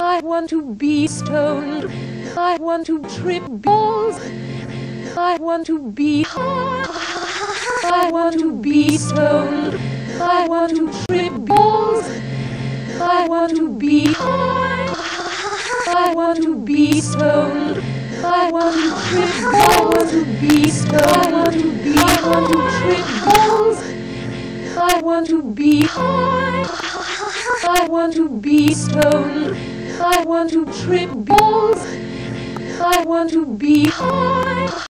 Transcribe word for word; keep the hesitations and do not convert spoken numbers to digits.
I want to be stoned. I want to trip balls. I want to be high. I want to be stoned. I want to trip balls. I want to be high. I want to be stoned. I want to trip balls. I want to be stoned. I want to be. I want to trip balls. I want to be high. I want to be stoned. I want to trip balls. I want to be high.